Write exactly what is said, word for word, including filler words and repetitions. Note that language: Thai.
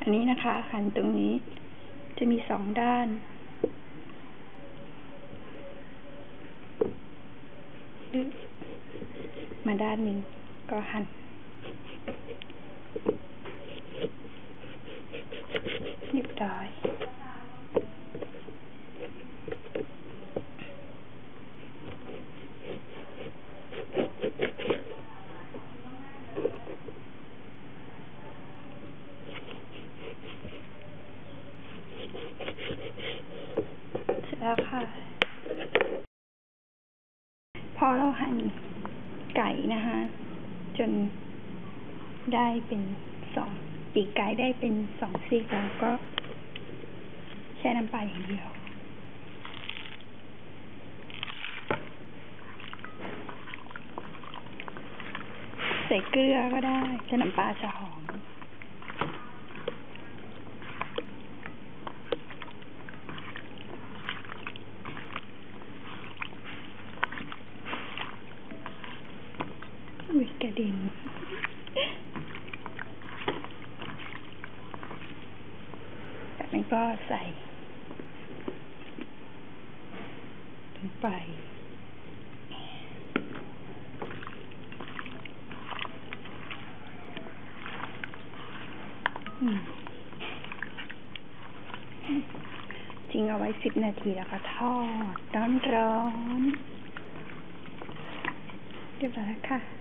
นนี้นะคะหั่นตรงนี้จะมีสองด้านมาด้านหนึ่งก็หั่นเรียบร้อยเสร็จแล้วค่ะพอเราหั่นไก่นะคะจนได้เป็นสองปีกไก่ได้เป็นสองซี่แล้วก็ใช้น้ำปลาอย่างเดียวใส่เกลือก็ได้ใช้น้ำปลาจะหอมอุ้ยกระเด็นจากนั้นก็ใส่ลงไปทิ้งเอาไว้สิบนาทีแล้วก็ทอดร้อนๆเรียบร้อยแล้วค่ะ